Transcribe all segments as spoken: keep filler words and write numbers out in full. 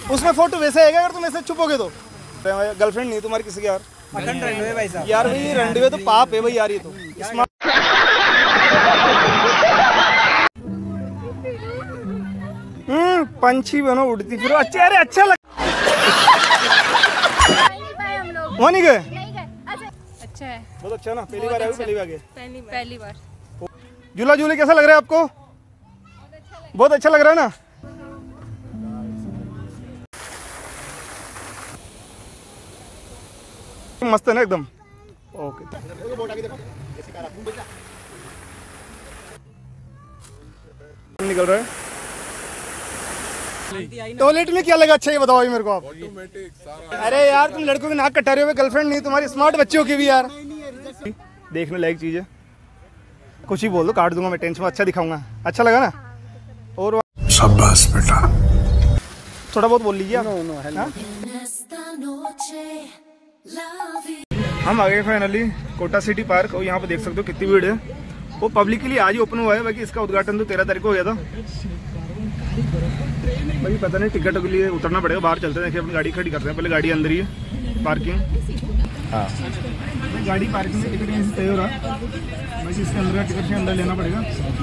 उसमें फोटो वैसे आएगा अगर तुम ऐसे छुपोगे तो। गर्लफ्रेंड नहीं तुम्हारी किसी की यार? अखंड रंडवे भाई साहब। यार भाई रंडवे तो पाप है भाई यार, ये तो हम्म पंछी बनो उड़ती फिर अच्छे। अरे अच्छा लग वहाँ नहीं गए? अच्छा है, बहुत अच्छा ना। पहली बार आए? पहली बार गए? पहली बार। झूला झूले कैसा लग रहा है आपको? बहुत अच्छा लग रहा है ना। मस्त है ना एकदम। ओके निकल रहा है। टॉयलेट में क्या लगा अच्छा ये बताओ मेरे को आप। अरे यार तुम लड़कों के नाक कटा रहे हो, गर्लफ्रेंड नहीं तुम्हारी, स्मार्ट बच्चों की भी यार। देखने लायक चीज है, कुछ ही बोल दो काट दूंगा मैं, टेंशन अच्छा दिखाऊंगा। अच्छा लगा ना? और शाबाश बेटा, थोड़ा बहुत बोल लीजिए आप। हम आ गए फाइनली कोटा सिटी पार्क और यहाँ पे देख सकते हो कितनी भीड़ है। वो पब्लिक के लिए आज ही ओपन हुआ है, बाकी इसका उद्घाटन तो तेरह तारीख को हो गया था। भाई पता नहीं टिकट के लिए उतरना पड़ेगा, बाहर चलते हैं। देखिए अपनी गाड़ी खड़ी करते हैं, पहले गाड़ी अंदर ही है पार्किंग। हाँ गाड़ी पार्किंग में टिकट यहीं से तय हो रहा है, बाकी इसके अंदर का टिकट से अंदर लेना पड़ेगा।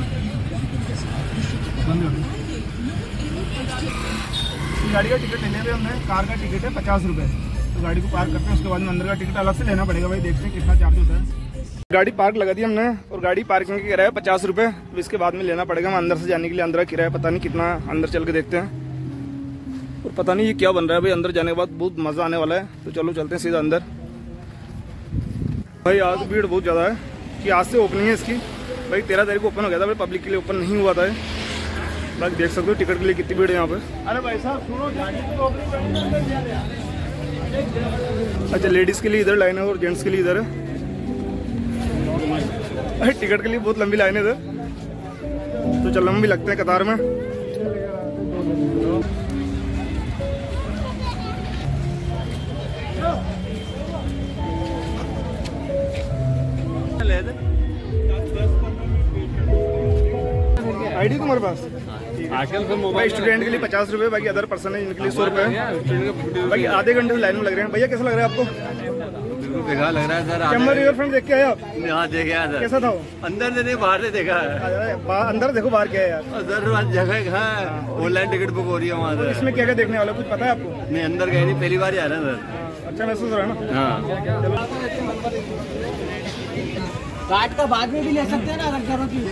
गाड़ी का टिकट लेने पे हमने, कार का टिकट है पचास रुपये, तो गाड़ी को पार्क करते हैं, उसके बाद में अंदर का टिकट अलग से लेना पड़ेगा। भाई देखते हैं कितना चार्ज होता है। गाड़ी पार्क लगा दी हमने और गाड़ी पार्किंग का किराया पचास रुपये, तो इसके बाद में लेना पड़ेगा। हम अंदर से जाने के लिए अंदर का किराया पता नहीं कितना, अंदर चल के देखते हैं। और पता नहीं ये क्या बन रहा है भाई, अंदर जाने के बाद बहुत मज़ा आने वाला है। तो चलो चलते हैं सीधा अंदर। भाई आज भीड़ बहुत ज़्यादा है कि आज से ओपनिंग है इसकी। भाई तेरह तारीख को ओपन हो गया था, भाई पब्लिक के लिए ओपन नहीं हुआ था। बाकी देख सकते हो टिकट के लिए कितनी भीड़ है यहाँ पे। अरे भाई साहब सुनो, अच्छा लेडीज़ के लिए इधर लाइन है और जेंट्स के लिए इधर है। अरे टिकट के लिए बहुत लंबी लाइन है इधर, तो चलो हम भी लगते हैं कतार में। आईडी तुम्हारे पास? आजकल तो मोबाइल स्टूडेंट के लिए पचास रुपए, बाकी अदर पर्सन है इनके लिए सौ रुपए। बाकी आधे घंटे से लाइन में लग रहे हैं। भैया कैसा लग रहा है आपको? बेकार लग रहा है सर। कैमरा रिवर फ्रंट देख के आए आप? यहाँ देखे आया सर। कैसा था वो? अंदर से नहीं बाहर से देखा है। अंदर देखो बाहर क्या है यार। सर जगह है, ऑनलाइन टिकट बुक हो रही है वहाँ से। इसमें क्या क्या देखने वाला कुछ पता है आपको? नहीं अंदर गए नहीं, पहली बार ही आ रहा है सर। अच्छा महसूस हो रहा है ना? हाँ काट का बाद में भी ले सकते हैं ना रंगदारों की।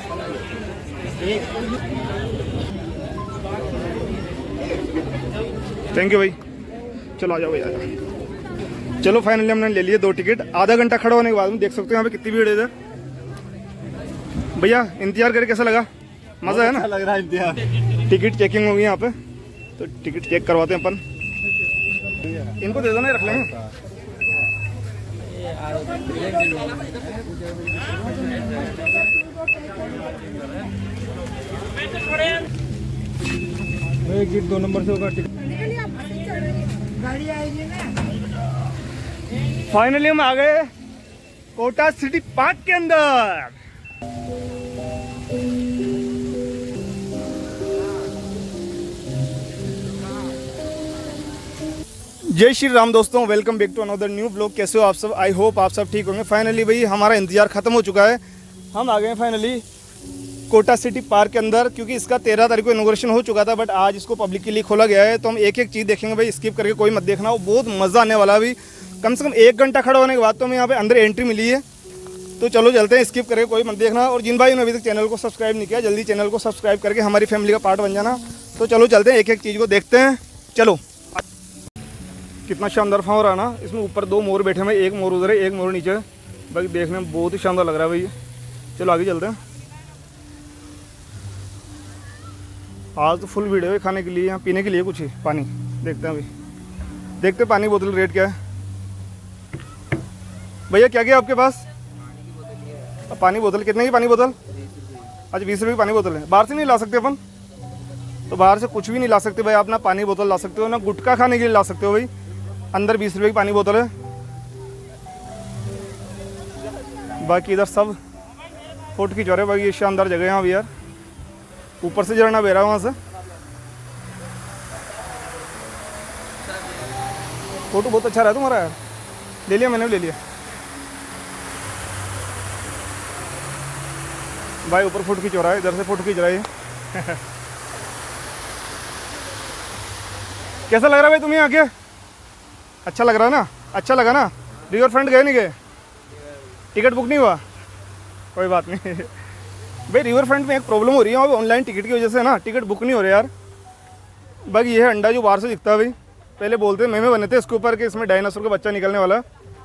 थैंक यू भाई, चलो आ जाओ भाई आ जाओ। चलो फाइनली हमने ले लिए दो टिकट। आधा घंटा खड़ा होने के बाद में देख सकते हो यहाँ पे कितनी भीड़ है इधर। भैया इंतजार करके कैसा लगा? मजा है ना? लग रहा है इंतजार। टिकट चेकिंग होगी यहाँ पे, तो टिकट चेक करवाते हैं अपन। इनको दे दो ना, रख लेंगे। एक सीट दो नंबर से होगा टिकट। फाइनली हम आ गए कोटा सिटी पार्क के अंदर। जय श्री राम दोस्तों, welcome back to another new blog. कैसे हो आप सब? आई होप आप सब ठीक होंगे। फाइनली भाई हमारा इंतजार खत्म हो चुका है, हम आ गए हैं फाइनली कोटा सिटी पार्क के अंदर, क्योंकि इसका तेरह तारीख को इनॉग्रेशन हो चुका था, बट आज इसको पब्लिक के लिए खोला गया है। तो हम एक एक चीज़ देखेंगे भाई, स्किप करके कोई मत देखना, वो बहुत मज़ा आने वाला है। अभी कम से कम एक घंटा खड़ा होने के बाद तो हमें यहाँ पे अंदर एंट्री मिली है। तो चलो चलते हैं, स्किप करके कोई मत देखना। और जिन भाई ने अभी तक चैनल को सब्सक्राइब नहीं किया, जल्दी चैनल को सब्सक्राइब करके हमारी फैमिली का पार्ट बन जाना। तो चलो चलते हैं, एक एक चीज़ को देखते हैं। चलो कितना शानदार फाव रहा ना, इसमें ऊपर दो मोर बैठे हुए, एक मोर उधर है एक मोर नीचे है। बाकी देखने में बहुत ही शानदार लग रहा है भाई। चलो आगे चलते हैं। आज तो फुल भीड़ है खाने के लिए, यहाँ पीने के लिए कुछ ही पानी देखते हैं अभी। देखते हैं पानी बोतल रेट क्या है। भैया क्या क्या आपके पास? पानी बोतल कितने की पानी बोतल? अच्छा बीस रुपये की पानी बोतल है। बाहर से नहीं ला सकते अपन? तो बाहर से कुछ भी नहीं ला सकते भाई, आप ना पानी बोतल ला सकते हो ना गुटखा खाने के लिए ला सकते हो भाई। अंदर बीस रुपये की पानी बोतल है। बाकी इधर सब फोटो खिंचवा रहे। बाकी ये शानदार जगह है यहाँ भी यार, ऊपर से झरना बह रहा है वहाँ से। फ़ोटो बहुत अच्छा रहा तुम्हारा यार। ले लिया मैंने भी ले लिया भाई। ऊपर फ़ोटो खींच रहा है, इधर से फ़ोटो खींच रहा है कैसा लग रहा है भाई तुम्हें आके? अच्छा लग रहा है ना? अच्छा लगा ना? रिवर फ्रंट गए नहीं गए? टिकट बुक नहीं हुआ? कोई बात नहीं भाई। रिवर फ्रंट में एक प्रॉब्लम हो रही है वहाँ ऑनलाइन टिकट की वजह से ना, टिकट बुक नहीं हो रहे यार। बाकी ये है अंडा जो बाहर से दिखता है भाई। पहले बोलते मेमे बने थे इसके ऊपर कि इसमें डायनासोर का बच्चा निकलने वाला है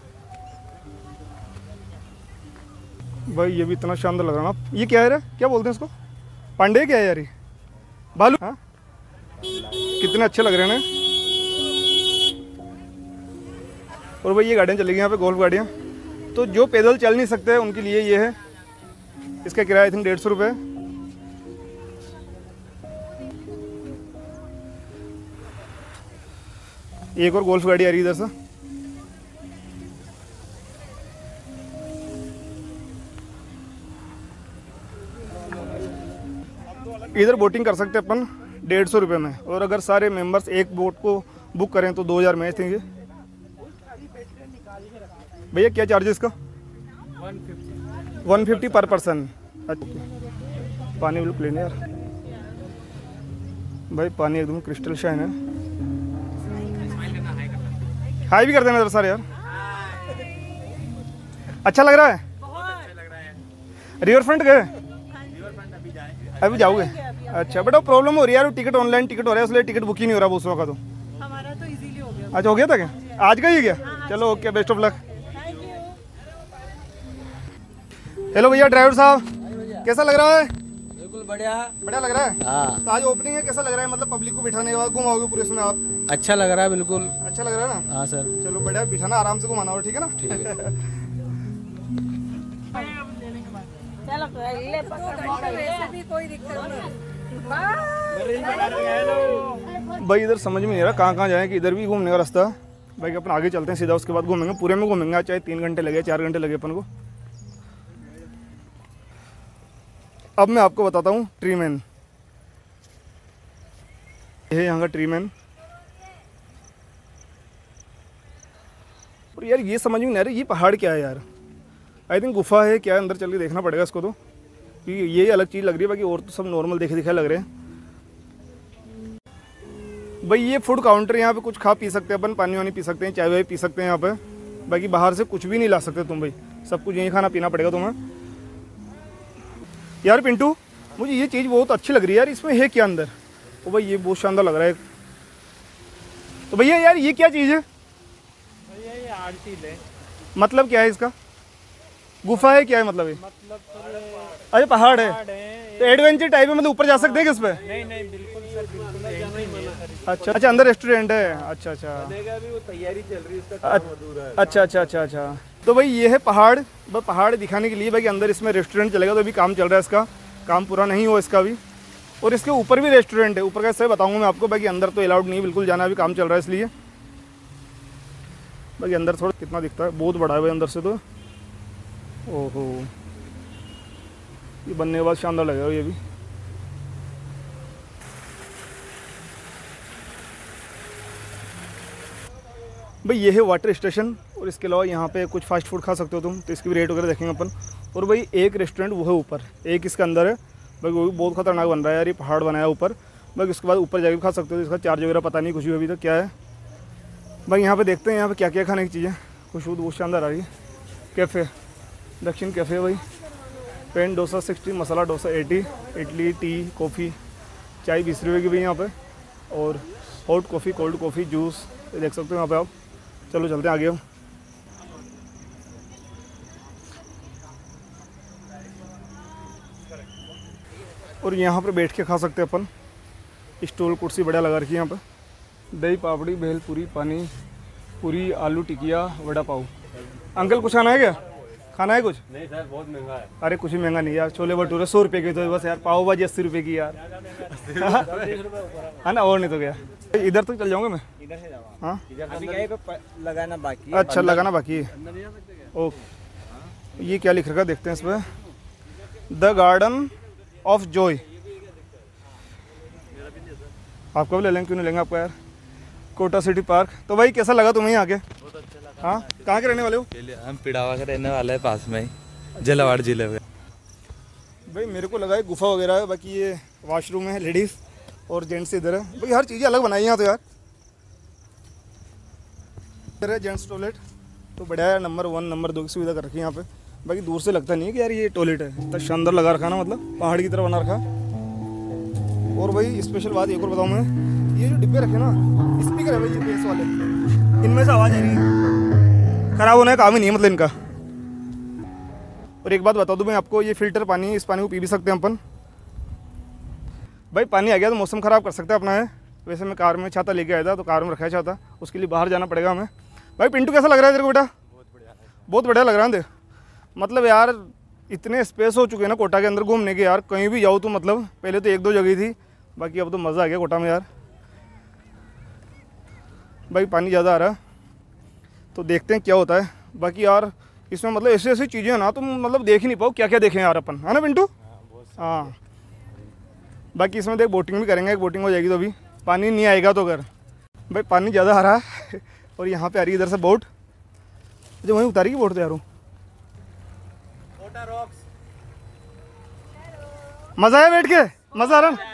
भाई। ये भी इतना शानदार लग रहा है ना। ये क्या है रे? क्या बोलते हैं इसको? पांडे क्या है यार? ये भालू? हाँ कितने अच्छे लग रहे हैं ना। और भाई ये गाड़ियाँ चलेगी यहाँ पे, गोल्फ गाड़ियाँ। तो जो पैदल चल नहीं सकते उनके लिए ये है। इसका किराया आई थिंक डेढ़ सौ रुपये। एक और गोल्फ गाड़ी आ रही है इधर से। इधर बोटिंग कर सकते हैं अपन डेढ़ सौ रुपये में। और अगर सारे मेंबर्स एक बोट को बुक करें तो दो हज़ार में थे। भैया क्या चार्ज है इसका? वन फिफ्टी पर पर्सन। पानी बिल्कुल क्लीन है यार भाई। पानी एकदम क्रिस्टल शाइन है। हाई भी कर देना इधर सारे यार। अच्छा लग रहा है? रिवर फ्रंट गए? अभी जाओगे? अच्छा बेटा प्रॉब्लम हो रही है यार, टिकट ऑनलाइन टिकट हो रहा है इसलिए टिकट बुक ही नहीं हो रहा दूसरों का। तो हमारा तो इजीली हो गया। अच्छा हो गया था क्या? आज का ही गया? चलो okay, best of luck. Hello भैया ड्राइवर साहब, कैसा लग रहा है? बिल्कुल बढ़िया बढ़िया लग रहा है। हाँ तो आज ओपनिंग है, कैसा लग रहा है? मतलब पब्लिक को बिठाने के बाद घुमाओगे पूरे इसमें आप? अच्छा लग रहा है बिल्कुल। अच्छा लग रहा है ना? हाँ सर। चलो बढ़िया, बिठाना आराम से घुमाना और ठीक है ना? ठीक है। वैसे भी कोई दिक्कत नहीं। भाई इधर समझ में नहीं आ रहा कहाँ कहाँ जाए कि इधर भी घूमने का रास्ता भाई। अपन आगे चलते हैं सीधा, उसके बाद घूमेंगे पूरे में घूमेंगे, चाहे तीन घंटे लगे चार घंटे लगे अपन को। अब मैं आपको बताता हूँ ट्री मैन। ये है यहाँ का ट्री मैन। और यार ये समझ में नहीं आ रहा ये पहाड़ क्या है यार। आई थिंक गुफा है क्या है, अंदर चल के देखना पड़ेगा इसको। तो क्योंकि ये अलग चीज़ लग रही है, बाकी और तो सब नॉर्मल देखे दिखाए लग रहे हैं भाई। ये फूड काउंटर, यहाँ पे कुछ खा पी सकते हैं अपन, पानी वानी पी सकते हैं, चाय वाय पी सकते हैं यहाँ पे। बाकी बाहर से कुछ भी नहीं ला सकते तुम भाई, सब कुछ यहीं खाना पीना पड़ेगा तुम्हें। यार पिंटू मुझे ये चीज़ बहुत अच्छी लग रही है यार, इसमें है क्या अंदर? ओ भाई ये बहुत शानदार लग रहा है। तो भैया यार ये क्या चीज़ है? भैया ये आरती है। मतलब क्या है इसका? गुफा है क्या है मतलब? ये मतलब अरे पहाड़ है है। तो एडवेंचर टाइप है, मतलब ऊपर जा सकते हैं किस पे? नहीं नहीं बिल्कुल सर, बिल्कुल एंट्री नहीं है सर। अच्छा अच्छा, अंदर रेस्टोरेंट है। अच्छा अच्छा अभी वो तैयारी चल रही है, उसका काम अधूरा है। अच्छा अच्छा अच्छा अच्छा। तो भाई ये है पहाड़, बस पहाड़ दिखाने के लिए भाई कि अंदर इसमें रेस्टोरेंट चलेगा। तो अभी काम चल रहा है इसका, काम पूरा नहीं हुआ इसका भी। और इसके ऊपर भी रेस्टोरेंट है, ऊपर का सही बताऊंगा मैं आपको। बाकी अंदर तो अलाउड नहीं बिल्कुल जाना, अभी काम चल रहा है इसलिए। बाकी अंदर थोड़ा कितना दिखता है, बहुत बड़ा है भाई अंदर से तो। ओहो ये बनने के बाद शानदार लगेगा ये भी। भाई ये है वाटर स्टेशन। और इसके अलावा यहाँ पे कुछ फास्ट फूड खा सकते हो तुम, तो इसकी भी रेट वगैरह देखेंगे अपन। और भाई एक रेस्टोरेंट वो है ऊपर, एक इसके अंदर है भाई, वो भी बहुत खतरनाक बन रहा है यार। ये पहाड़ बनाया ऊपर भाई, उसके बाद ऊपर जाके भी खा सकते हो। इसका चार्ज वगैरह पता नहीं कुछ भी अभी तक क्या है भाई। यहाँ पे देखते हैं यहाँ पे क्या क्या खाने की चीज़ें। खुशबू बहुत शानदार आ रही है। कैफ़े दक्षिण कैफ़े भाई। Plain dosa sixty, masala dosa eighty, idli tea coffee चाय बीस रुपये की भी यहाँ पे। और hot coffee cold coffee juice देख सकते हो यहाँ पे आप। चलो चलते हैं आगे हम। और यहाँ पर बैठ के खा सकते हैं अपन, स्टूल कुर्सी बढ़िया लगा रखी है यहाँ पे। दही पापड़ी भेल पूरी पानी पूरी आलू टिकिया वड़ा पाव। अंकल कुछ खाना है क्या? खाना है कुछ? नहीं सर बहुत महंगा है। अरे कुछ भी महंगा नहीं यार, छोले भटूरे सौ रुपये की तो बस यार, पाव भाजी अस्सी रुपये की यार है ना, और नहीं तो क्या। इधर तक चल जाऊँगा मैं। इधर से जाओ। हाँ अभी यहीं पे लगाना बाकी है। अच्छा लगाना बाकी है। ओके ये क्या लिख रखा देखते हैं इस पर, द गार्डन ऑफ जॉय। आपका भी ले लेंगे, क्यों नहीं लेंगे आपका यार। Kota city park. तो भाई कैसा लगा तुम्हें यहाँ के? बहुत अच्छा लगा। हाँ, कहाँ के रहने वाले हो? हम पिड़ावा के रहने वाले हैं, पास में ही झालावाड़ जिले में। भाई मेरे को लगा है गुफा वगैरह है, बाकी ये वॉशरूम है, लेडीज़ और जेंट्स इधर है। भाई हर चीज़ें अलग बनाई यहाँ तो यार। इधर है जेंट्स टॉयलेट, तो बढ़िया है, नंबर वन नंबर दो की सुविधा कर रखी है यहाँ पे। बाकी दूर से लगता नहीं है कि यार ये टॉयलेट है, इतना शानदार लगा रखा ना, मतलब पहाड़ की तरह बना रखा। और भाई स्पेशल बात एक और बताऊँ मैं, ये जो डिब्बे रखे ना, स्पीकर है भाई ये बेस वाले, इनमें से आवाज़ आ रही है, खराब होने का काम ही नहीं है मतलब इनका। और एक बात बता दूं मैं आपको, ये फिल्टर पानी है, इस पानी को पी भी सकते हैं अपन। भाई पानी आ गया तो मौसम ख़राब कर सकते हैं अपना है। वैसे मैं कार में छाता लेके आया था, तो कार में रखा है छाता, उसके लिए बाहर जाना पड़ेगा हमें। भाई पिंटू कैसा लग रहा है तेरे को बेटा? बहुत बढ़िया बहुत बढ़िया लग रहा है। देख मतलब यार इतने स्पेस हो चुके हैं ना कोटा के अंदर घूमने के यार, कहीं भी जाओ तो मतलब पहले तो एक दो जगह थी, बाकी अब तो मज़ा आ गया कोटा में यार। भाई पानी ज़्यादा आ रहा है तो देखते हैं क्या होता है। बाकी यार इसमें मतलब ऐसी ऐसी चीज़ें हैं ना, तुम मतलब देख ही नहीं पाओ क्या क्या देखें यार अपन, है ना पिंटू? हाँ बाकी इसमें देख बोटिंग भी करेंगे, एक बोटिंग हो जाएगी तो अभी पानी नहीं आएगा तो अगर। भाई पानी ज़्यादा आ रहा है और यहाँ पे आ रही है इधर से बोट, जो वहीं उतारी की बोट तो यार। मज़ा आया बैठ के? मज़ा आ रहा है?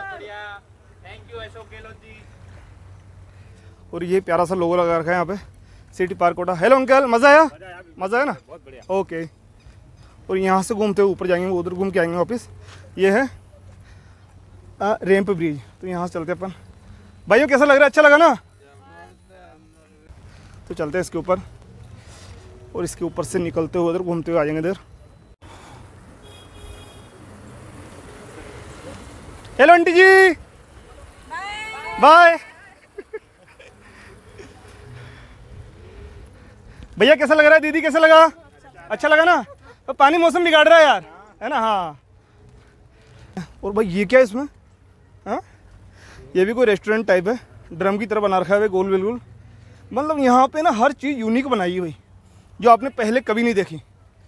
और ये प्यारा सा लोगो लगा रखा है यहाँ पे, city park Kota. Hello uncle, मज़ा आया? मज़ा आया ना? बहुत बढ़िया। ओके। और यहाँ से घूमते हुए ऊपर जाएंगे, उधर घूम के आएंगे वापस। ये है आ, रैंप ब्रिज, तो यहाँ से चलते अपन। भाइयों कैसा लग रहा है? अच्छा लगा ना? तो चलते हैं इसके ऊपर, और इसके ऊपर से निकलते हुए उधर घूमते हुए आ जाएंगे इधर। Hello aunty ji, bye. भैया कैसा लग रहा है? दीदी कैसा लगा? अच्छा लगा ना? तो पानी मौसम बिगाड़ रहा है यार, है ना? हाँ। और भाई ये क्या है इसमें? हाँ ये भी कोई रेस्टोरेंट टाइप है, ड्रम की तरह बना रखा है गोल बिल्कुल। मतलब यहाँ पे ना हर चीज़ यूनिक बनाई है भाई, जो आपने पहले कभी नहीं देखी।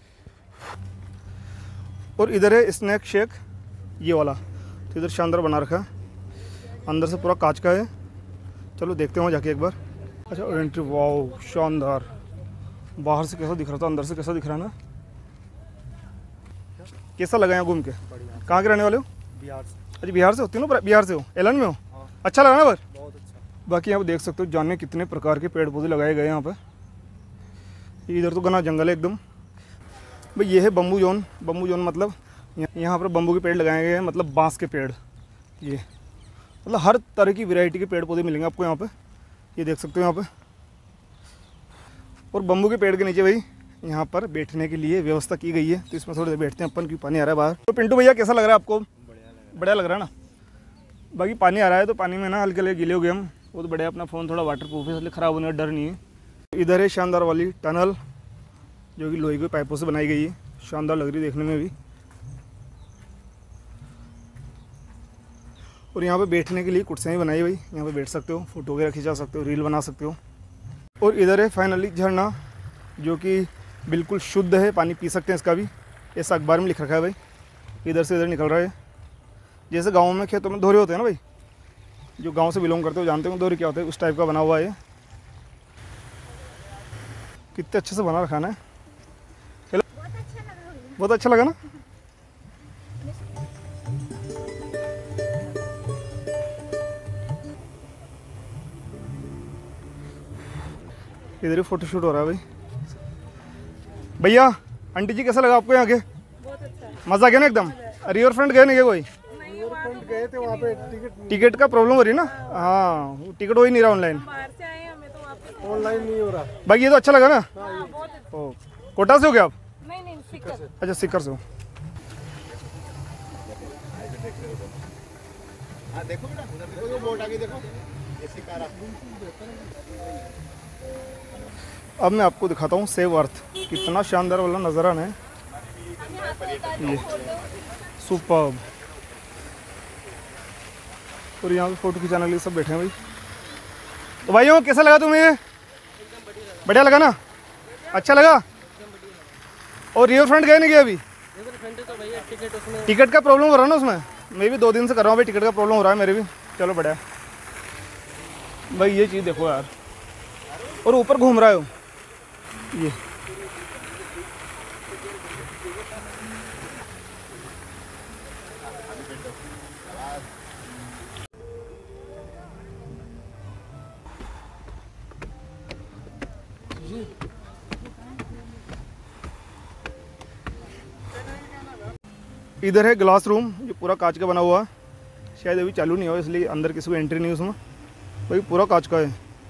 और इधर है स्नैक शेक ये वाला, तो इधर शानदार बना रखा है, अंदर से पूरा कांच का है। चलो देखते हैं जाके एक बार। अच्छा एंट्री, वाओ शानदार। बाहर से कैसा दिख रहा था, अंदर से कैसा दिख रहा है ना। कैसा लगा यहाँ घूम के? कहाँ के रहने वाले हो? बिहार से। अच्छा बिहार से होती हो ना? बिहार से हो, एलन में हो? हाँ। अच्छा लगा ना? पर बहुत अच्छा। बाकी यहाँ पे देख सकते हो जाने कितने प्रकार के पेड़ पौधे लगाए गए यहाँ पे। इधर तो घना जंगल है एकदम। भाई ये है बम्बू जोन। बम्बू जोन मतलब यहाँ पर बम्बू के पेड़ लगाए गए हैं, मतलब बांस के पेड़। ये मतलब हर तरह की वैरायटी के पेड़ पौधे मिलेंगे आपको यहाँ पे, ये देख सकते हो यहाँ पे। और बम्बू के पेड़ के नीचे भाई यहाँ पर बैठने के लिए व्यवस्था की गई है, तो इसमें थोड़ी देर बैठते हैं अपन, क्योंकि पानी आ रहा है बाहर। तो पिंटू भैया कैसा लग रहा है आपको? बढ़िया लग रहा है ना? बाकी पानी आ रहा है तो पानी में ना हल्के हल्के गिले हो गए हम, वो तो बढ़िया। अपना फ़ोन थोड़ा वाटर प्रूफ है, इसलिए ख़राब होने का डर नहीं है। इधर है शानदार वाली टनल, जो कि लोहे के पाइपों से बनाई गई है, शानदार लग रही है देखने में भी। और यहाँ पे बैठने के लिए कुर्सियाँ भी बनाई भाई, यहाँ पे बैठ सकते हो, फोटो वगैरह खिंचा सकते हो, रील बना सकते हो। और इधर है फाइनली झरना, जो कि बिल्कुल शुद्ध है, पानी पी सकते हैं इसका भी, ऐसा अखबार में लिख रखा है भाई। इधर से इधर निकल रहा है, जैसे गाँव में खेतों में दोहरे होते हैं ना भाई, जो गांव से बिलोंग करते हो जानते हो दोहरे क्या होते हैं, उस टाइप का बना हुआ है। कितने अच्छे से बना रखा है। चलो बहुत अच्छा लगा ना? इधर ही फोटो शूट हो रहा है भाई। भैया आंटी जी कैसा लगा आपको यहाँ के? बहुत अच्छा है। मजा आ गया ना एकदम? रिवर फ्रंट गए नहीं गए कोई? गए थे वहाँ पे, टिकट टिकट का प्रॉब्लम हो रही है ना? हाँ टिकट हो ही नहीं रहा ऑनलाइन। बाहर से आए हैं, हमें तो वापस ऑनलाइन नहीं हो रहा। बाकी ये तो अच्छा लगा ना? हाँ, बहुत अच्छा। ओ कोटा से हो गया आप? नहीं नहीं सिक्कर। अच्छा सिक्कर से हो। देखो बेटा, देखो जो बोट आगे देखो, ये सिकारा। अब मैं आपको दिखाता हूँ सेव अर्थ, कितना शानदार वाला नज़ारा है ये, सुपर्ब। और यहाँ पे फोटो खिंचाने के लिए सब बैठे हैं भाई। तो भाइयों कैसा लगा तुम्हें? बढ़िया लगा ना? अच्छा लगा? और रिवर फ्रंट गए नहीं गए अभी? टिकट का प्रॉब्लम हो रहा है ना उसमें, मैं भी दो दिन से कर रहा हूँ भाई, टिकट का प्रॉब्लम हो रहा है मेरे भी। चलो बढ़िया। भाई ये चीज़ देखो यार, और ऊपर घूम रहा है वो ये। इधर है ग्लास रूम जो पूरा कांच का बना हुआ है, शायद अभी चालू नहीं हो इसलिए अंदर किसी को एंट्री नहीं उसमें, भाई पूरा कांच का है।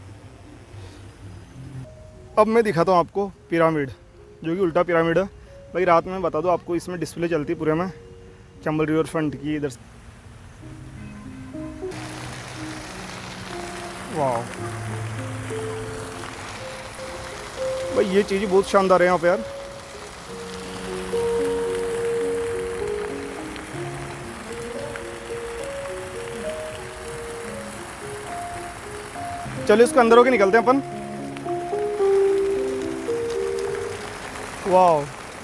अब मैं दिखाता हूँ आपको पिरामिड, जो कि उल्टा पिरामिड है। भाई रात में बता दो आपको, इसमें डिस्प्ले चलती है पूरे में चंबल रिवर फ्रंट की। इधर वाह भाई ये चीज़ बहुत शानदार है यहाँ पे यार। चलो इसको अंदर होके निकलते हैं अपन। वाह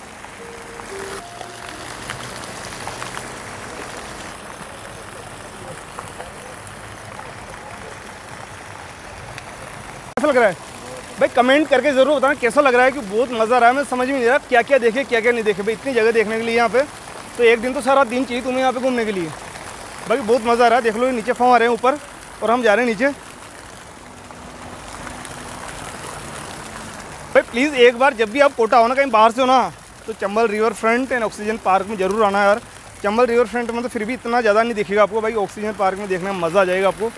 कैसा लग रहा है भाई? कमेंट करके ज़रूर बताना कैसा लग रहा है, कि बहुत मज़ा आ रहा है। मैं समझ में नहीं आ रहा क्या क्या देखे क्या क्या नहीं देखे भाई। इतनी जगह देखने के लिए यहाँ पे तो एक दिन तो सारा दिन चाहिए तुम्हें यहाँ पे घूमने के लिए। भाई बहुत मज़ा आ रहा है। देख लो नीचे फॉर्म आ रहे हैं ऊपर और हम जा रहे हैं नीचे। भाई प्लीज़ एक बार जब भी आप कोटा हो ना, कहीं बाहर से हो ना, तो Chambal river front and oxygen park में ज़रूर आना यार। चंबल रिवर फ्रंट में तो फिर भी इतना ज़्यादा नहीं दिखेगा आपको, भाई ऑक्सीजन पार्क में देखने में मज़ा आ जाएगा आपको।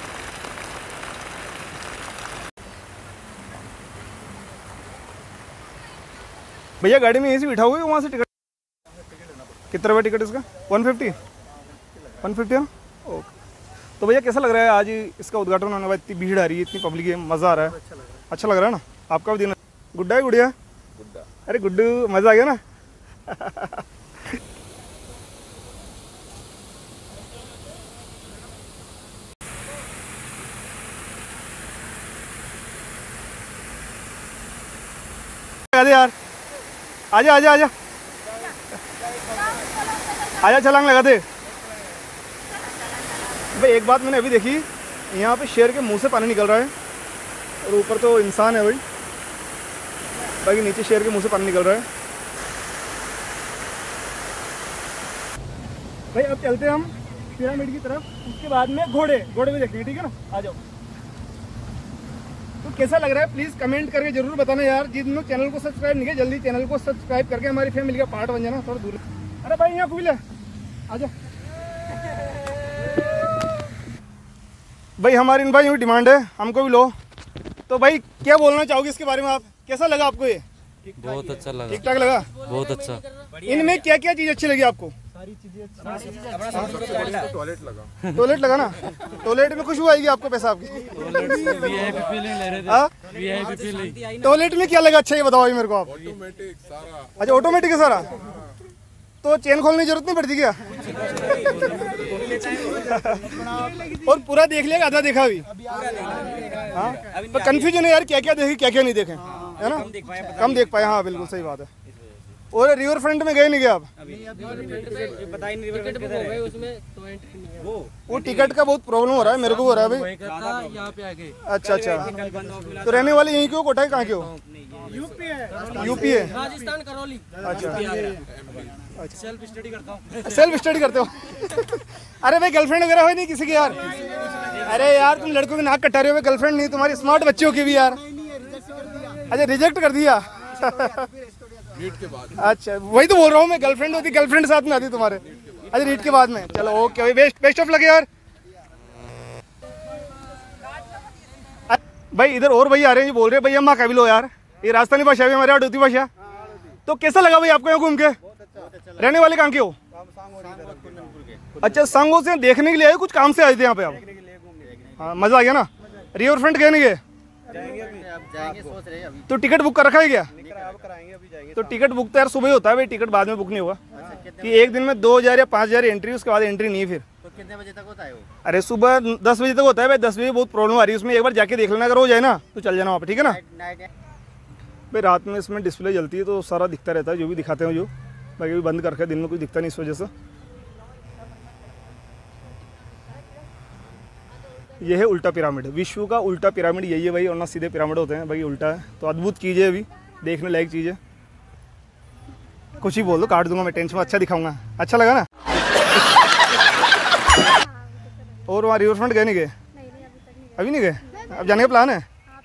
भैया गाड़ी में यहीं से बिठा हुए वहाँ से टिकट कितना रुपये टिकट इसका? वन फिफ्टी वन फिफ्टी है ओके। तो भैया कैसा लग रहा है आज इसका उद्घाटन होने के बाद? इतनी भीड़ आ रही है, इतनी पब्लिक है, मज़ा आ रहा है, अच्छा लग रहा है ना? आपका भी दिन गुड्डा है गुड़िया? गुड्डा। अरे गुड्डू मज़ा आ गया ना? यार आजा आजा आजा आजा छलांग लगा दे। भाई एक बात मैंने अभी देखी, यहाँ पे शेर के मुंह से पानी निकल रहा है और ऊपर तो इंसान है भाई, बाकी नीचे शेर के मुंह से पानी निकल रहा है। भाई अब चलते हैं हम पिरामिड की तरफ, उसके बाद में घोड़े घोड़े भी देखेंगे, ठीक है ना? आ जाओ। तो कैसा लग रहा है प्लीज़ कमेंट करके जरूर बताना यार। जिन लोग चैनल को सब्सक्राइब नहीं किया जल्दी चैनल को सब्सक्राइब करके हमारी फैमिली का पार्ट बन जाना। थोड़ा दूर, अरे भाई यहाँ कुछ आ जाओ भाई। हमारी इन भाई यूँ डिमांड है हमको भी लो। तो भाई क्या बोलना चाहोगे इसके बारे में आप? कैसा लगा आपको ये? बहुत अच्छा लगा, ठीक ठाक लगा, बहुत अच्छा। इनमें क्या क्या चीज़ अच्छी लगी आपको? टॉयलेट लगा टॉयलेट लगा ना? टॉयलेट में खुशबू आएगी आपको, पैसा आपकी। टॉयलेट में क्या लगा अच्छा ये बताओ मेरे को आप। ऑटोमेटिक सारा। अच्छा ऑटोमेटिक है सारा, तो चेन खोलने की जरूरत नहीं पड़ती क्या? और पूरा देख लिया, आधा देखा अभी? हाँ पर कंफ्यूजन है यार, क्या क्या देखे क्या क्या नहीं देखे, है ना? कम देख पाए। हाँ बिल्कुल सही बात है। और रिवर फ्रंट में गए नहीं गए आप? वो टिकट का बहुत प्रॉब्लम हो रहा है, मेरे को हो रहा है भाई। अच्छा अच्छा, तो रहने वाले यहीं के हो? कोटा के कहाँ के हो? यूपी है। यूपी है, राजस्थान करौली। अच्छा सेल्फ स्टडी करता हूँ। सेल्फ स्टडी करते हो? अरे भाई गर्लफ्रेंड वगैरह हो नहीं किसी की यार? अरे यार तुम लड़कों के नाक कटा रहे हो, गर्लफ्रेंड नहीं तुम्हारी, स्मार्ट बच्चों की भी यार। अच्छा रिजेक्ट कर दिया? रीट के बाद। अच्छा वही तो बोल रहा हूँ मैं, गर्लफ्रेंड होती, गर्लफ्रेंड साथ में आती तुम्हारे। अच्छा रीट के बाद में, चलो ओके भाई, बेस्ट बेस्ट ऑफ लगे यार। भाई इधर और भैया आ रहे हैं, बोल रहे हैं भैया माँ काबिल हो यार। ये राजस्थानी भाषा भी हमारे अडोती भाषा। तो कैसा लगा भाई आपको यहाँ घूम के? रहने वाले कहाँ के हो? अच्छा सांगो से देखने के लिए आए, कुछ काम से आए थे यहाँ पे आप? हाँ मजा आ गया ना? रिवर फ्रंट गए नहीं गए? तो टिकट बुक कर रखा है क्या? तो टिकट बुक तो यार सुबह ही होता है भाई, टिकट बाद में बुक नहीं होगा। कि एक दिन में दो हजार या पाँच हजार एंट्री, उसके बाद एंट्री नहीं। फिर तो कितने बजे तक होता है वो? अरे सुबह दस बजे तक होता है भाई। दस बजे बहुत प्रॉब्लम आ रही है उसमें, एक बार जाके देख लेना, अगर हो जाए ना तो चल जाना वहाँ पे, ठीक है ना? भाई रात में इसमें डिस्प्ले जलती है तो सारा दिखता रहता है, जो भी दिखाते हैं जो। बाकी भी बंद करके दिन में कुछ दिखता नहीं इस वजह से। ये है उल्टा पिरामिड, विश्व का उल्टा पिरामिड यही है भाई, और ना सीधे पिरामिड होते हैं भाई, उल्टा है। तो अद्भुत चीज़ है, अभी देखने लायक चीज़ है। कुछ ही बोल दो, काट दूंगा मैं, टेंशन में अच्छा दिखाऊंगा। अच्छा लगा ना? और वहाँ रिवर फ्रंट गए नहीं गए? अभी नहीं गए? अब जाने का प्लान है?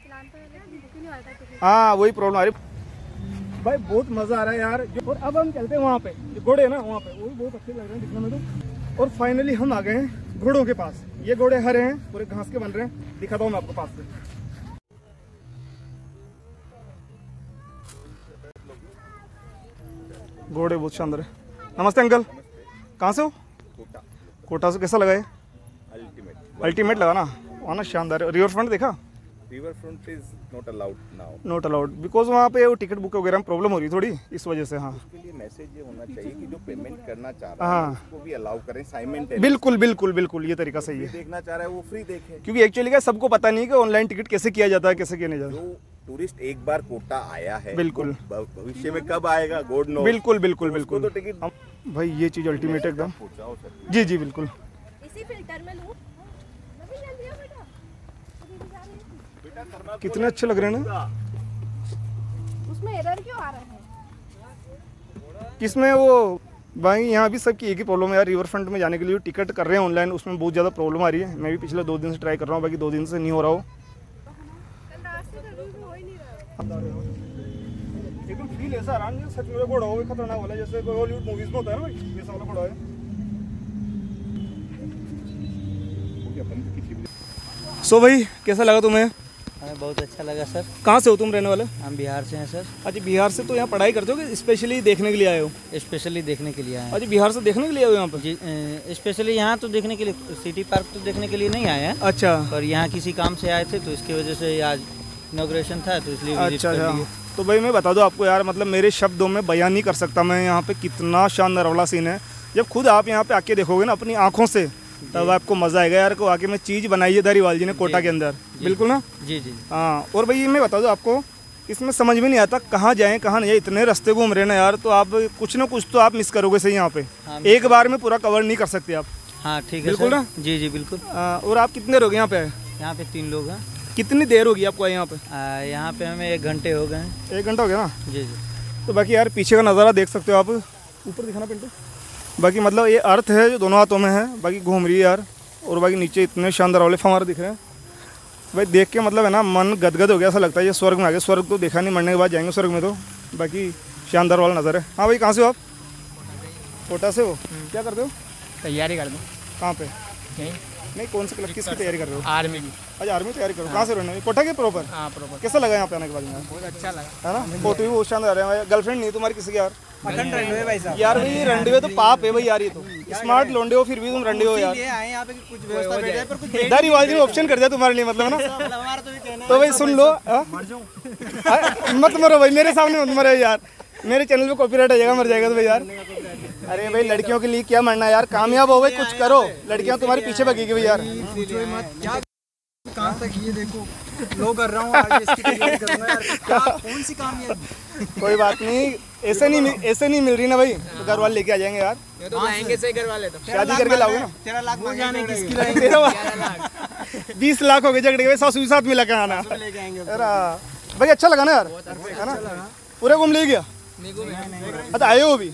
हाँ वही प्रॉब्लम आ रही भाई, बहुत मज़ा आ रहा है यार। और अब हम चलते हैं वहाँ पे, घोड़े है ना वहाँ पे, वो भी बहुत अच्छे लग रहे हैं दिखने में तो। और फाइनली हम आ गए हैं घोड़ों के पास। ये घोड़े हरे हैं, पूरे घास के बन रहे हैं, दिखाता हूँ मैं आपको पास से। घोड़े बहुत शानदार है। नमस्ते अंकल, कहाँ से हो? कोटा। कोटा से। कैसा लगा ये? अल्टीमेट। अल्टीमेट लगा ना, वहाँ ना शानदार है। रिवर फ्रंट देखा? River front is not allowed now. Not allowed because वहाँ पे वो टिकट बुक वगैरह में प्रॉब्लम हो रही थोड़ी, इस वजह से। हाँ, उसके लिए मैसेज ये होना चाहिए कि जो पेमेंट करना चाह रहा हाँ। है उसको भी अलाउ करें साइमल्टेनियस। बिल्कुल बिल्कुल बिल्कुल, ये तरीका सही है। देखना चाह रहा है वो फ्री देखे, क्योंकि एक्चुअली क्या सबको पता नहीं है कि ऑनलाइन टिकट कैसे किया जाता है, कैसे किया नहीं जाता। जो टूरिस्ट एक बार कोटा आया है, बिल्कुल। वो भविष्य में कब आएगा गॉड नो। बिल्कुल बिल्कुल बिल्कुल। तो टिकट हम- भाई ये चीज़ अल्टीमेट है एकदम। पहुंचाओ सर। जी जी बिल्कुल। इसी फिल्टर में लूं? कितने अच्छे लग रहे हैं ना। उसमें एरर क्यों आ रहा है? किसमें वो भाई, यहाँ भी सबकी एक ही प्रॉब्लम है यार, रिवर फ्रंट में जाने के लिए टिकट कर रहे हैं ऑनलाइन, उसमें बहुत ज़्यादा प्रॉब्लम आ रही है। मैं भी पिछले दो दिन से ट्राई कर रहा हूँ, बाकी दो दिन से नहीं हो रहा हो। एकदम फील ऐसा आ रहा है सच में घोड़ा हो खतरनाक वाला, जैसे हॉलीवुड मूवीज में होता है ना भाई, वैसा वाला घोड़ा है। सो भाई कैसा लगा तुम्हें? हमें बहुत अच्छा लगा सर। कहाँ से हो तुम रहने वाले? हम बिहार से हैं सर। अच्छा बिहार से, तो यहाँ पढ़ाई करते हो कि स्पेशली देखने के लिए आए हो? स्पेशली देखने के लिए आए हैं। अच्छा बिहार से देखने के लिए आए हो यहाँ पर? जी, स्पेशली यहाँ तो देखने के लिए, सिटी पार्क तो देखने के लिए नहीं आए हैं, अच्छा पर यहाँ किसी काम से आए थे तो इसकी वजह से आज इनॉग्रेशन था तो इसलिए विजिट अच्छा कर अच्छा। लिए। तो भाई मैं बता दूं आपको यार, मतलब मेरे शब्दों में बयान नहीं कर सकता मैं यहाँ पे कितना शानदार वाला सीन है। जब खुद आप यहाँ पे आके देखोगे ना अपनी आंखों से, तब आपको मज़ा आएगा यार। को आके मैं चीज़ बनाई है धारीवाल जी ने कोटा के अंदर, बिल्कुल ना। जी जी। हाँ, और भाई मैं बता दूं आपको, इसमें समझ में नहीं आता कहाँ जाएँ कहाँ नहीं जाए, इतने रास्ते घूम रहे ना यार, तो आप कुछ ना कुछ तो आप मिस करोगे सही यहाँ पे। हाँ, एक बार में पूरा कवर नहीं कर सकते आप। हाँ ठीक है बिल्कुल सर। ना? जी जी बिल्कुल। आ, और आप कितने रहोगे यहाँ पे? यहाँ पे तीन लोग हैं। कितनी देर होगी आपको आए यहाँ पे? आ, यहाँ पे हमें एक घंटे हो गए हैं। एक घंटा हो गया ना? जी जी। तो बाकी यार पीछे का नज़ारा देख सकते हो आप, ऊपर दिखाना पिंटू। बाकी मतलब ये अर्थ है जो दोनों हाथों में है, बाकी घूम रही है यार। और बाकी नीचे इतने शानदार वाले फव्वारे दिख रहे हैं भाई, देख के मतलब है ना मन गदगद हो गया, ऐसा लगता है ये स्वर्ग में आ गए। स्वर्ग तो देखा नहीं, मरने के बाद जाएंगे स्वर्ग में। तो बाकी शानदार वाला नज़र है। हाँ भाई, कहाँ से हो आप? कोटा से हो? क्या करते हो? तैयारी कर दो। कहाँ पे? यहीं नहीं, कौन से क्लब किसकी तैयारी कर रहे हो? आर्मी की। अच्छा आर्मी तैयारी करो। कहाँ से रहने? कोटा के प्रॉपर? हाँ प्रॉपर। कैसा लगा यहाँ पे आने के बाद? बहुत अच्छा लगा। है ना, फोटो भी बहुत शानदार है। गर्लफ्रेंड नहीं तुम्हारी किसी की यार? अखंड रंडवे भाई साहब। यार भाई रंडवे तो पाप है भाई यार, ये तो स्मार्ट लोंडे हो फिर भी तुम रंडे हो यार। आए यहाँ पे कुछ व्यवस्था बैठ जाए पर कुछ धारीवाल जी ने ऑप्शन कर दिया तुम्हारे लिए, मतलब ना। हमारा तो ये कहना तो भाई सुन लो, हाँ? हाँ, मत मरो भाई, मेरे सामने मत मरो यार, मेरे चैनल पे कॉपीराइट आ जाएगा, मर जाएगा तो भाई यार। अरे भाई लड़कियों के लिए क्या मरना यार, कामयाब हो भाई, कुछ करो, लड़कियां तुम्हारे पीछे भगेगी भाई यार। क्या कहाँ तक ये देखो लो कर रहा हूँ, आगे इसकी तैयारी करूंगा यार। क्या कौन सी काम है? कोई बात नहीं, ऐसे नहीं मिल- ऐसे नहीं मिल रही ना भाई, तो घर वाले लेके आ जाएंगे यार। ये तो लाएंगे सही घर वाले तो। शादी करके लाओगे ना? तेरह लाख जाने किसकी तेरह बीस लाख हो गए झगड़े के, सासू के साथ मिला के आना। लेके आएंगे। अरे भाई अच्छा लगा ना यार, है ना? पूरे घूम ले गया? अच्छा आए हो अभी?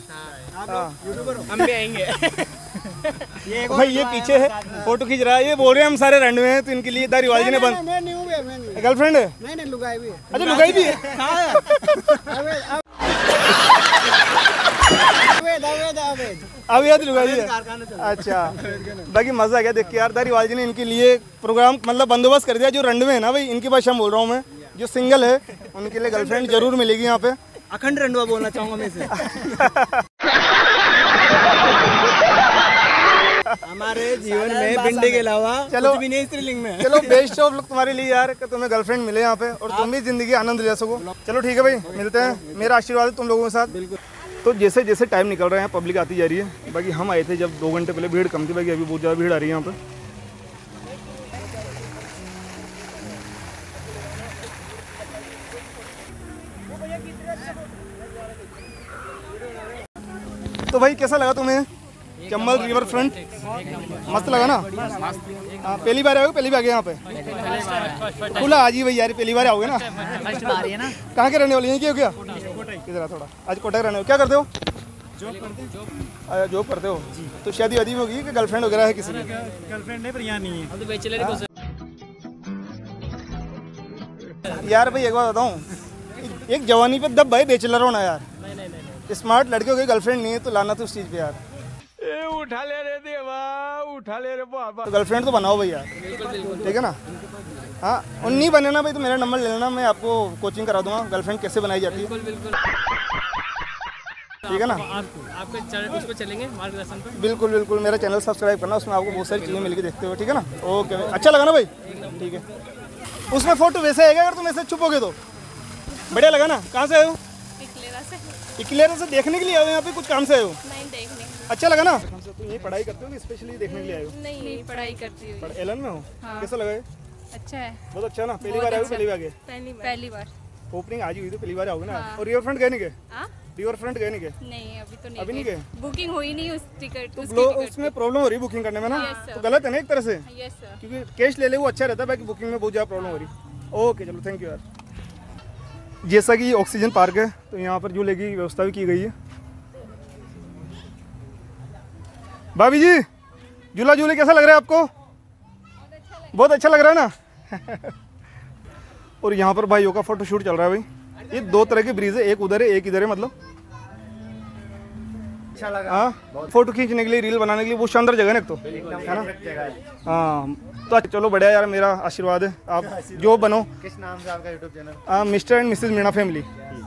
हम भी आएंगे। ये भाई ये पीछे है, फोटो खींच रहा है, ये बोल रहे हैं हम सारे रंडवे हैं, तो इनके लिए धारीवाल जी ने बंद। मैं नहीं हूँ बे, मैं नहीं। गर्लफ्रेंड है? नहीं नहीं लुगाई भी है। अच्छा लुगाई भी है? अवैध अवैध अवैध। अब याद लुगाई है? अच्छा, बाकी मजा आ गया देख के यार। धारीवाल जी ने इनके लिए प्रोग्राम मतलब बंदोबस्त कर दिया। जो रंडवे है ना भाई, इनकी भाषा बोल रहा हूँ मैं, जो सिंगल है उनके लिए गर्लफ्रेंड जरूर मिलेगी यहाँ पे। अखंड रंडवा बोलना चाहूंगा मैं इसे। हमारे जीवन में भिंडी के अलावा चलो कुछ भी नहीं स्त्रीलिंग में। चलो बेस्ट ऑफ लक तुम्हारे लिए यार, कि तुम्हें गर्लफ्रेंड मिले यहाँ पे और तुम भी जिंदगी आनंद ले सको। चलो ठीक है भाई, मिलते हैं। मेरा आशीर्वाद है तुम लोगों के साथ। तो जैसे जैसे टाइम निकल रहा है, पब्लिक आती जा रही है। बाकी हम आए थे जब दो घंटे पहले, भीड़ कम थी, बाकी अभी बहुत ज़्यादा भीड़ आ रही है यहाँ पे। तो भाई कैसा लगा तुम्हें? चंबल रिवर फ्रंट मस्त लगा ना। हाँ पहली बार आओगे, पहली बार आ गए यहाँ पे खुला आज ही भाई यार, पहली बार आओगे ना। कहाँ के रहने वाले हैं, क्या क्या किधर थोड़ा आज कोटा के रहने हो, क्या करते हो? जॉब जॉब करते हो तो शादी वादी में होगी कि गर्लफ्रेंड वगैरह है किसी की? गर्लफ्रेंड है पर यहाँ नहीं है यार भाई एक बात बताऊँ, एक जवानी पे दब भाई बेचलर होना यार। स्मार्ट लड़के हो गए, गर्लफ्रेंड नहीं है तो लाना तो उस चीज़ पे यार। ए उठा ले रे देवा, उठा ले रे बाबा। तो गर्लफ्रेंड तो बनाओ भाई यार, ठीक है ना। हाँ और नहीं बने ना भाई तो मेरा नंबर ले लेना, मैं आपको कोचिंग करा दूंगा गर्लफ्रेंड कैसे बनाई जाती है, ठीक है ना। आपके चैनल उस पर चलेंगे मार्गदर्शन पर। बिल्कुल बिल्कुल, मेरा चैनल सब्सक्राइब करना, उसमें आपको बहुत सारी चीज़ें मिलकर देखते हो, ठीक है ना। ओके भाई, अच्छा लगा ना भाई, ठीक है। उसमें फोटो वैसे आएगा अगर तुम ऐसे छुपोगे तो। बढ़िया लगा ना। कहाँ से आए हो? इकलेरा से देखने के लिए आए हो, यहाँ पे कुछ काम से आए हो? नहीं, देखने। अच्छा लगा ना। तो ये पढ़ाई करते हो कि स्पेशली देखने के लिए आए हो? नहीं, पढ़ाई करती हूँ। एलन में हो? हाँ। कैसा लगा ये? अच्छा है। बहुत अच्छा ना। पहली बार आए हो, पहली बार गए? पहली बार पहली बार ओपनिंग आज ही हुई तो पहली बार आओगे ना। हाँ। और रिवर फ्रंट गए नहीं गए? हाँ? रिवर फ्रंट गए नहीं गए? नहीं अभी तो नहीं अभी नहीं गए? बुकिंग हुई नहीं उस टिकट तो उसकी लो- टिकट उसमें प्रॉब्लम हो रही बुकिंग करने में ना। Yes, sir. तो गलत है ना एक तरह से, की। Yes sir. क्योंकि कैश ले ले वो अच्छा रहता है, बाकी बुकिंग में बहुत ज़्यादा प्रॉब्लम हो रही। ओके चलो, थैंक यू यार। जैसा कि ऑक्सीजन पार्क है तो यहाँ पर झूले की व्यवस्था भी की गई है। भाभी जी झूला झूले कैसा लग रहा है आपको? बहुत अच्छा लग रहा है ना। और यहाँ पर भाइयों का फोटो शूट चल रहा है भाई। ये दो तरह के ब्रिज है, एक उधर है एक इधर है, मतलब अच्छा लगा। हाँ फोटो खींचने के लिए, रील बनाने के लिए बहुत शानदार जगह है एक तो, है ना। हाँ तो चलो बढ़िया यार, मेरा आशीर्वाद है, आप जो बनो। किस नाम से आपका यूट्यूब चैनल? हाँ mister and missus Meena family.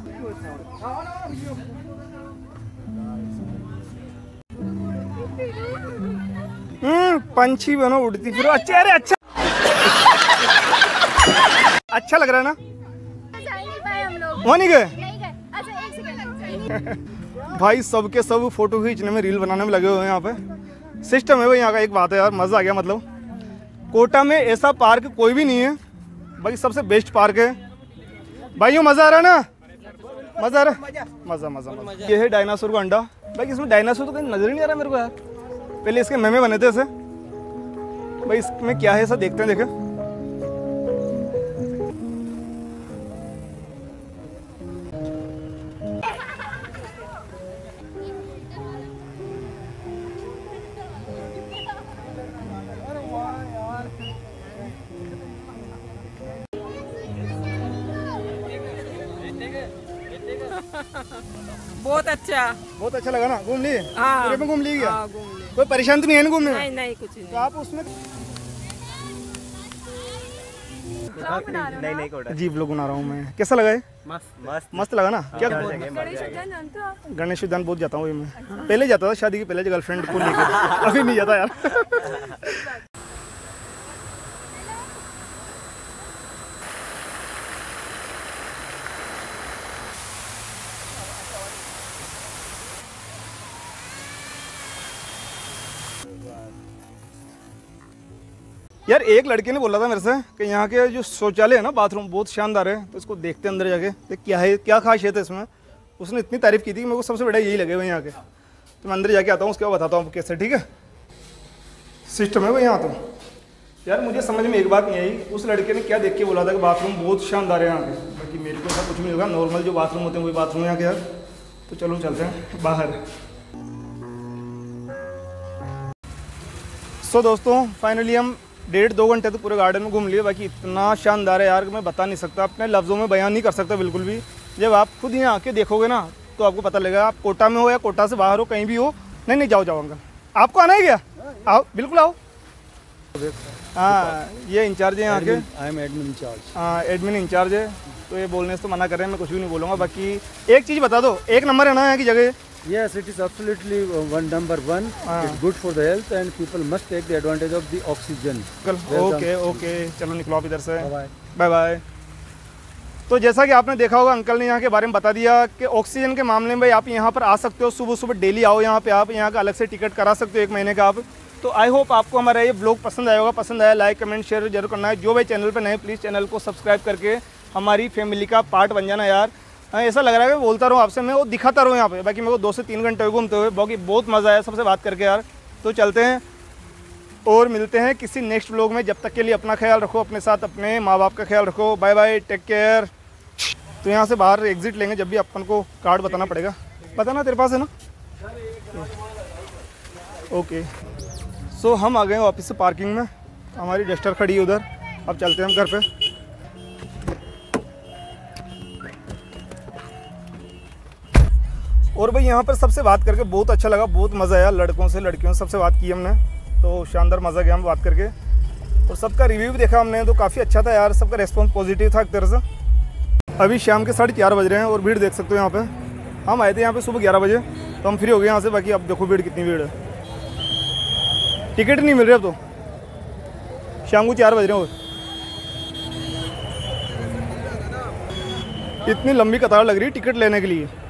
हम्म पंछी बनो उड़ती फिरो। अच्छा अरे अच्छा अच्छा लग रहा है ना। जा ही नहीं पाए हम लोग। वहाँ नहीं गए? नहीं गए। अच्छा एक सेकंड। भाई सबके सब फोटो खींचने में, रील बनाने में लगे हुए हैं। यहाँ पे सिस्टम है भाई यहाँ का। एक बात है यार, मज़ा आ गया। मतलब कोटा में ऐसा पार्क कोई भी नहीं है भाई, सबसे बेस्ट पार्क है भाई। मज़ा आ रहा है ना, मज़ा आ रहा है, मज़ा मज़ा मज़ा। ये है डायनासोर का अंडा भाई। इसमें डायनासोर तो कहीं नजर ही नहीं आ रहा मेरे को यार। पहले इसके मेमे बने थे ऐसे भाई, इसमें क्या है ऐसा देखते हैं। देखे बहुत अच्छा। बहुत अच्छा लगा ना। घूम लिए? हाँ। पूरे में घूम लिए क्या? हाँ, घूम ले। कोई परेशानी तो नहीं है ना घूमने में? नहीं नहीं कुछ नहीं। तो आप उसमें नहीं नहीं कोटा। जी व्लॉग बना रहा हूँ मैं। कैसा लगा है? मस्त मस्त मस्त लगा ना। क्या गणेश उद्यान बहुत जाता हूँ मैं। पहले जाता था शादी के पहले, गर्लफ्रेंड को लेकर। अभी नहीं जाता यार। यार एक लड़के ने बोला था मेरे से कि यहाँ के जो शौचालय है ना, बाथरूम बहुत शानदार है, तो इसको देखते अंदर जाके तो क्या है, क्या खासियत है इसमें। उसने इतनी तारीफ की थी कि मेरे को सबसे बड़ा यही लगे भाई यहाँ के। तो मैं अंदर जाके आता हूँ, उसके बाद बताता हूँ कैसे, ठीक है। सिस्टम है भाई यहाँ तो। यार मुझे समझ में एक बात नहीं आई, उस लड़के ने क्या देख के बोला था कि बाथरूम बहुत शानदार है यहाँ के। बाकी मेरे को ऐसा कुछ नहीं होगा, नॉर्मल जो बाथरूम होते हैं वही बाथरूम यहाँ के यार। तो चलो चलते हैं बाहर। सो दोस्तों फाइनली हम डेढ़ दो घंटे तो पूरे गार्डन में घूम लिए। बाकी इतना शानदार है यार कि मैं बता नहीं सकता, अपने लफ्ज़ों में बयान नहीं कर सकता बिल्कुल भी। जब आप खुद यहाँ आके देखोगे ना तो आपको पता लगेगा। आप कोटा में हो या कोटा से बाहर हो, कहीं भी हो। नहीं नहीं जाओ जाओ अंकल, आपको आना है क्या? आओ बिल्कुल आओ। हाँ ये इंचार्ज है यहाँ के। I am admin incharge. हाँ एडमिन इंचार्ज है, तो ये बोलने से तो मना कर रहे हैं, मैं कुछ भी नहीं बोलूँगा। बाकी एक चीज़ बता दो, एक नंबर है ना यहाँ की जगह? Yes, it is absolutely uh, one number one. It's good for the health and people must take the advantage of the oxygen. Okay okay चलो निकलो आप इधर से। Bye. Bye bye. तो जैसा कि आपने देखा होगा, अंकल ने यहाँ के बारे में बता दिया कि ऑक्सीजन के मामले में आप यहाँ पर आ सकते हो। सुबह सुबह डेली आओ यहाँ पे, आप यहाँ का अलग से टिकट करा सकते हो एक महीने का आप। तो आई होप आपको हमारा ये ब्लॉग पसंद आया होगा। पसंद आया लाइक कमेंट शेयर जरूर करना है। जो भाई चैनल पर नए प्लीज़ चैनल को सब्सक्राइब करके हमारी फैमिली का पार्ट बन जाना यार। हाँ ऐसा लग रहा है कि बोलता रहूँ आपसे, मैं वो दिखाता रहूँ यहाँ पे। बाकी मेरे को दो से तीन घंटे हुए घूमते हुए, बाकी बहुत मज़ा आया सबसे बात करके यार। तो चलते हैं और मिलते हैं किसी नेक्स्ट व्लॉग में। जब तक के लिए अपना ख्याल रखो, अपने साथ अपने माँ बाप का ख्याल रखो। Bye bye, take care. तो यहाँ से बाहर एग्जिट लेंगे जब भी अपन को कार्ड बताना पड़ेगा। पता ना तेरे पास है ना? ओके सो so, हम आ गए वापस से पार्किंग में। हमारी डस्टर खड़ी है उधर। अब चलते हैं हम घर पे। और भाई यहाँ पर सबसे बात करके बहुत अच्छा लगा, बहुत मज़ा आया। लड़कों से लड़कियों से सबसे बात की हमने, तो शानदार मज़ा गया हम बात करके। और सबका रिव्यू भी देखा हमने तो काफ़ी अच्छा था यार, सबका रिस्पॉन्स पॉजिटिव था एक तरह से। अभी शाम के साढ़े चार बज रहे हैं और भीड़ देख सकते हो यहाँ पे। हम आए थे यहाँ पे सुबह ग्यारह बजे, तो हम फ्री हो गए यहाँ से। बाकी अब देखो भीड़ कितनी भीड़ है, टिकट नहीं मिल रही अब तो। शाम को चार बज रहे हैं, इतनी लंबी कतार लग रही है टिकट लेने के लिए।